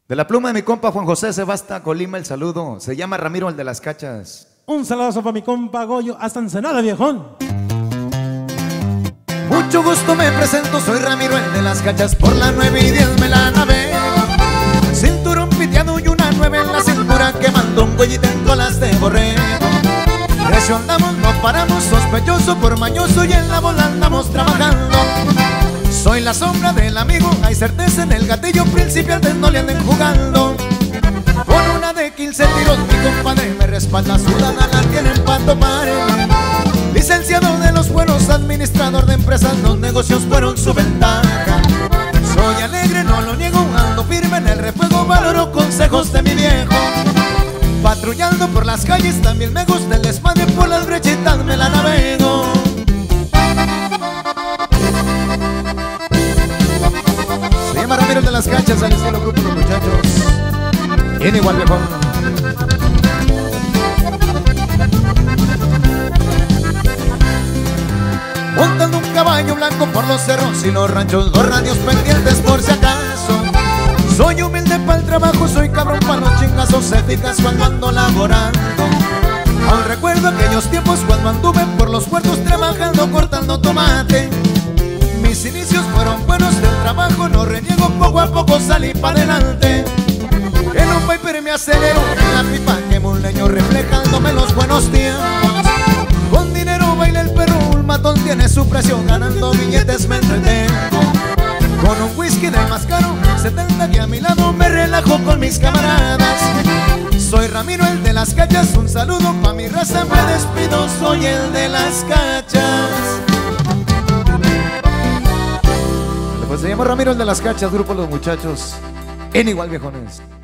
De la pluma de mi compa Juan José Sebasta Colima el saludo. Se llama Ramiro el de las Cachas. Un saludazo para mi compa Goyo hasta Ensenada, viejón. Mucho gusto, me presento, soy Ramiro el de las Cachas. Por la 9 y 10 me la navego. Cinturón piteado y una 9 en la cintura, quemando un huellito en colas de borrego. Recio andamos, no paramos, sospechoso por mañoso, y en la bola andamos trabajando. Soy la sombra del amigo, hay certeza en el gatillo, principiantes no le anden jugando. Con una de 15 tiros mi compadre me respalda, sudana la tienen pa' tomar. Licenciado de los buenos, administrador de empresas, los negocios fueron su ventaja. Soy alegre, no lo niego, ando firme en el refuego, valoro consejos de mi viejo. Patrullando por las calles también me gusta el desmadre, por las brechitas me la navego. Se llama Ramiro de las Cachas, al estilo grupo Los Muchachos. Bien igual, viejón. Montando un caballo blanco por los cerros y los ranchos, dos radios pendientes por si acaso. Soy humilde para el trabajo, soy cabrón para los chingazos, eficaz cuando ando laborando. Aún recuerdo aquellos tiempos cuando anduve por los puertos trabajando, cortando tomate. Mis inicios fueron buenos del trabajo, no reniego, poco a poco salí para adelante. En un Viper me acelero, en la pipa quemo un leño reflejándome los buenos tiempos. Con dinero baila el perro, un matón tiene su precio, ganando billetes me entretengo. Con un whisky del más caro, 70 que a mi lado me relajo con mis camaradas. Soy Ramiro el de las Cachas, un saludo pa' mi raza, me despido, soy el de las Cachas. Pues se llama Ramiro el de las Cachas, grupo Los Muchachos. En igual, viejones.